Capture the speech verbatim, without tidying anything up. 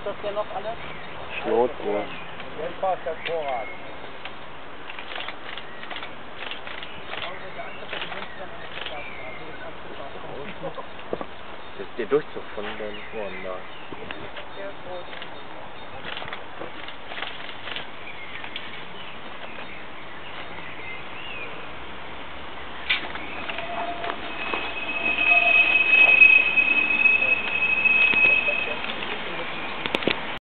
das ja noch alle? Schnauze. Jetzt passt hervorragend. Das ist der Durchzug von den Ohren.